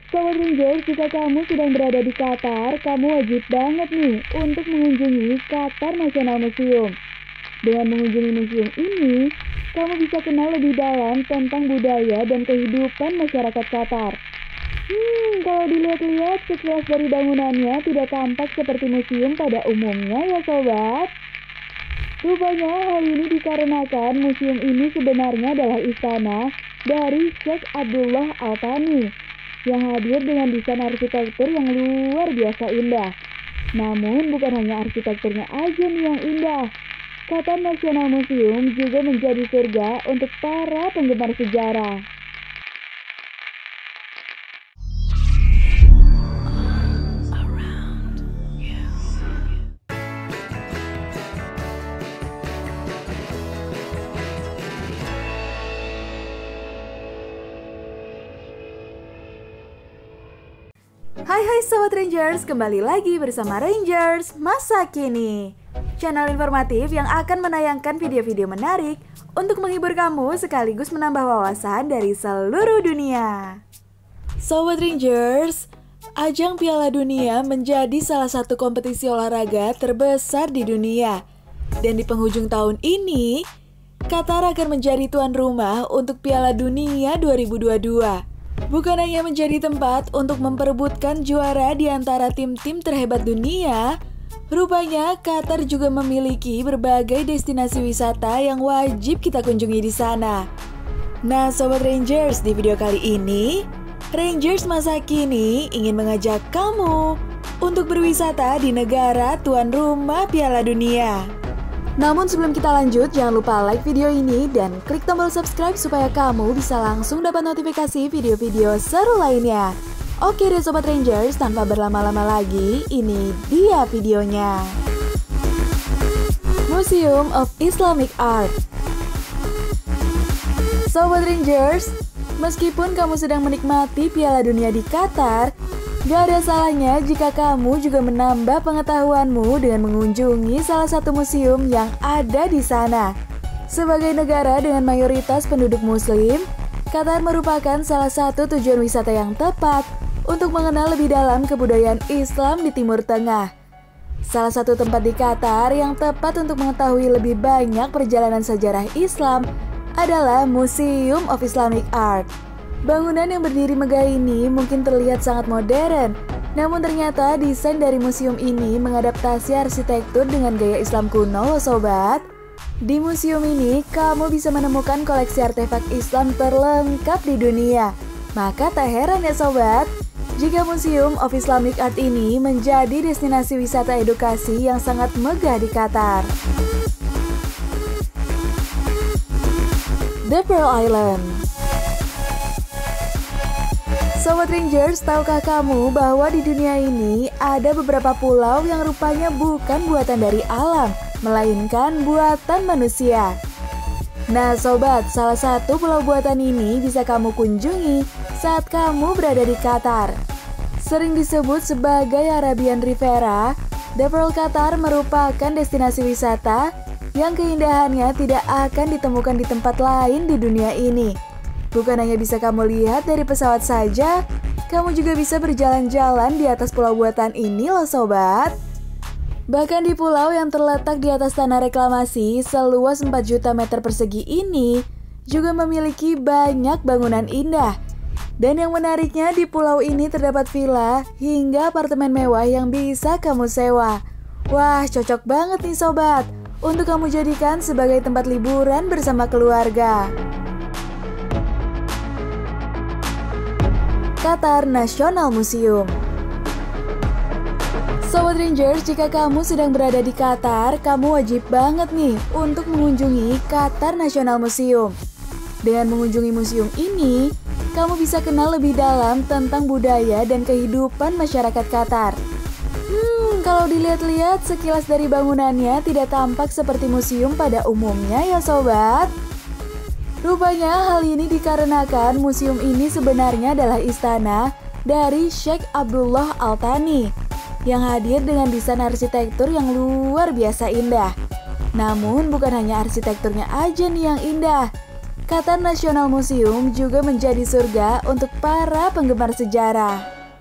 Sobat Rangers, jika kamu sedang berada di Qatar, kamu wajib banget nih untuk mengunjungi Qatar National Museum. Dengan mengunjungi museum ini, kamu bisa kenal lebih dalam tentang budaya dan kehidupan masyarakat Qatar. Kalau dilihat-lihat, sekilas dari bangunannya tidak tampak seperti museum pada umumnya ya sobat. Rupanya hal ini dikarenakan museum ini sebenarnya adalah istana dari Sheikh Abdullah Al Thani yang hadir dengan desain arsitektur yang luar biasa indah. Namun bukan hanya arsitekturnya aja nih yang indah. Qatar National Museum juga menjadi surga untuk para penggemar sejarah. Hai Sobat Rangers, kembali lagi bersama Rangers Masa Kini, channel informatif yang akan menayangkan video-video menarik untuk menghibur kamu sekaligus menambah wawasan dari seluruh dunia. Sobat Rangers, ajang Piala Dunia menjadi salah satu kompetisi olahraga terbesar di dunia. Dan di penghujung tahun ini, Qatar akan menjadi tuan rumah untuk Piala Dunia 2022. Bukan hanya menjadi tempat untuk memperebutkan juara di antara tim-tim terhebat dunia, rupanya Qatar juga memiliki berbagai destinasi wisata yang wajib kita kunjungi di sana. Nah Sobat Rangers, di video kali ini, Rangers Masa Kini ingin mengajak kamu untuk berwisata di negara tuan rumah Piala Dunia. Namun sebelum kita lanjut, jangan lupa like video ini dan klik tombol subscribe supaya kamu bisa langsung dapat notifikasi video-video seru lainnya. Oke deh Sobat Rangers, tanpa berlama-lama lagi, ini dia videonya. Museum of Islamic Art. Sobat Rangers, meskipun kamu sedang menikmati Piala Dunia di Qatar, gak ada salahnya jika kamu juga menambah pengetahuanmu dengan mengunjungi salah satu museum yang ada di sana. Sebagai negara dengan mayoritas penduduk muslim, Qatar merupakan salah satu tujuan wisata yang tepat untuk mengenal lebih dalam kebudayaan Islam di Timur Tengah. Salah satu tempat di Qatar yang tepat untuk mengetahui lebih banyak perjalanan sejarah Islam adalah Museum of Islamic Art. Bangunan yang berdiri megah ini mungkin terlihat sangat modern, namun ternyata desain dari museum ini mengadaptasi arsitektur dengan gaya Islam kuno loh sobat. Di museum ini, kamu bisa menemukan koleksi artefak Islam terlengkap di dunia. Maka tak heran ya sobat, jika Museum of Islamic Art ini menjadi destinasi wisata edukasi yang sangat megah di Qatar. The Pearl Island. Sobat Rangers, tahukah kamu bahwa di dunia ini ada beberapa pulau yang rupanya bukan buatan dari alam, melainkan buatan manusia? Nah sobat, salah satu pulau buatan ini bisa kamu kunjungi saat kamu berada di Qatar. Sering disebut sebagai Arabian Riviera, The Pearl Qatar merupakan destinasi wisata yang keindahannya tidak akan ditemukan di tempat lain di dunia ini. Bukan hanya bisa kamu lihat dari pesawat saja, kamu juga bisa berjalan-jalan di atas pulau buatan ini loh sobat. Bahkan di pulau yang terletak di atas tanah reklamasi seluas 4 juta meter persegi ini juga memiliki banyak bangunan indah. Dan yang menariknya di pulau ini terdapat villa hingga apartemen mewah yang bisa kamu sewa. Wah, cocok banget nih sobat untuk kamu jadikan sebagai tempat liburan bersama keluarga. Qatar National Museum. Sobat Rangers, jika kamu sedang berada di Qatar, kamu wajib banget nih untuk mengunjungi Qatar National Museum. Dengan mengunjungi museum ini, kamu bisa kenal lebih dalam tentang budaya dan kehidupan masyarakat Qatar. Kalau dilihat-lihat, sekilas dari bangunannya tidak tampak seperti museum pada umumnya ya sobat. Rupanya hal ini dikarenakan museum ini sebenarnya adalah istana dari Sheikh Abdullah Al Thani yang hadir dengan desain arsitektur yang luar biasa indah. Namun bukan hanya arsitekturnya aja nih yang indah. Qatar National Museum juga menjadi surga untuk para penggemar sejarah.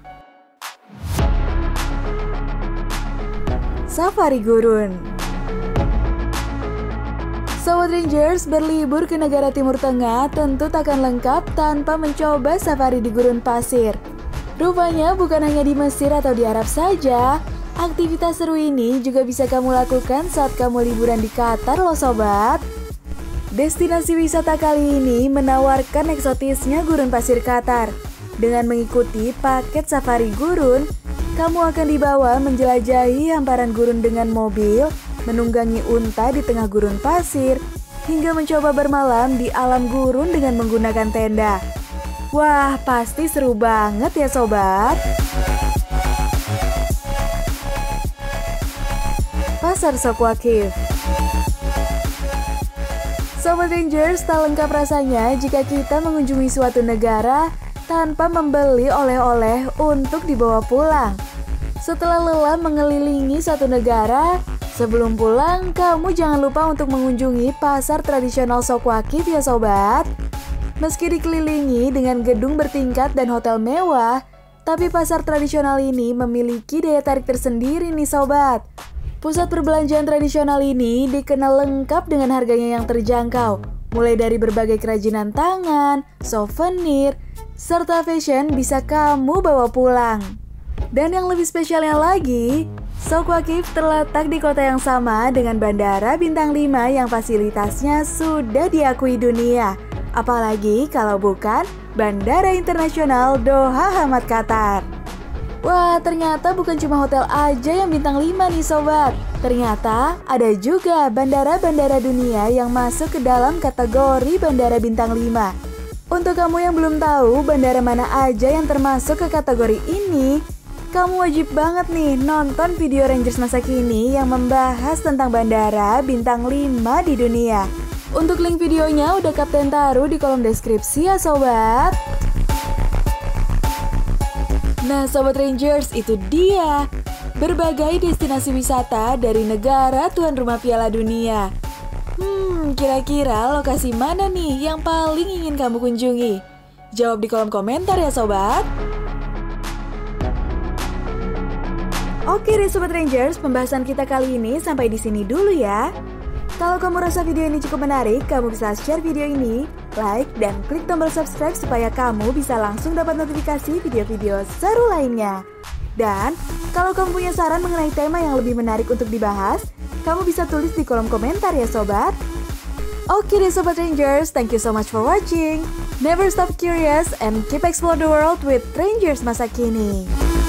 Safari Gurun. Sobat Rangers, berlibur ke negara Timur Tengah tentu takkan lengkap tanpa mencoba safari di gurun pasir. Rupanya bukan hanya di Mesir atau di Arab saja, aktivitas seru ini juga bisa kamu lakukan saat kamu liburan di Qatar loh sobat. Destinasi wisata kali ini menawarkan eksotisnya gurun pasir Qatar. Dengan mengikuti paket safari gurun, kamu akan dibawa menjelajahi hamparan gurun dengan mobil, menunggangi unta di tengah gurun pasir, hingga mencoba bermalam di alam gurun dengan menggunakan tenda. Wah, pasti seru banget ya sobat. Pasar Souq Waqif. Sobat Rangers, tak lengkap rasanya jika kita mengunjungi suatu negara tanpa membeli oleh-oleh untuk dibawa pulang. Setelah lelah mengelilingi satu negara, sebelum pulang kamu jangan lupa untuk mengunjungi pasar tradisional Souq Waqif ya sobat. Meski dikelilingi dengan gedung bertingkat dan hotel mewah, tapi pasar tradisional ini memiliki daya tarik tersendiri nih sobat. Pusat perbelanjaan tradisional ini dikenal lengkap dengan harganya yang terjangkau, mulai dari berbagai kerajinan tangan, souvenir, serta fashion bisa kamu bawa pulang. Dan yang lebih spesialnya lagi, Souq Waqif terletak di kota yang sama dengan Bandara Bintang 5 yang fasilitasnya sudah diakui dunia. Apalagi kalau bukan Bandara Internasional Doha Hamad Qatar. Wah, ternyata bukan cuma hotel aja yang bintang 5 nih sobat. Ternyata ada juga bandara-bandara dunia yang masuk ke dalam kategori bandara bintang 5. Untuk kamu yang belum tahu bandara mana aja yang termasuk ke kategori ini, kamu wajib banget nih nonton video Rangers masa kini yang membahas tentang bandara bintang 5 di dunia. Untuk link videonya udah Kapten taruh di kolom deskripsi ya sobat. Nah Sobat Rangers, itu dia berbagai destinasi wisata dari negara tuan rumah Piala Dunia. Kira-kira lokasi mana nih yang paling ingin kamu kunjungi? Jawab di kolom komentar ya sobat. Oke deh Sobat Rangers, pembahasan kita kali ini sampai di sini dulu ya. Kalau kamu rasa video ini cukup menarik, kamu bisa share video ini, like, dan klik tombol subscribe supaya kamu bisa langsung dapat notifikasi video-video seru lainnya. Dan, kalau kamu punya saran mengenai tema yang lebih menarik untuk dibahas, kamu bisa tulis di kolom komentar ya sobat. Oke deh Sobat Rangers, thank you so much for watching. Never stop curious and keep explore the world with Rangers masa kini.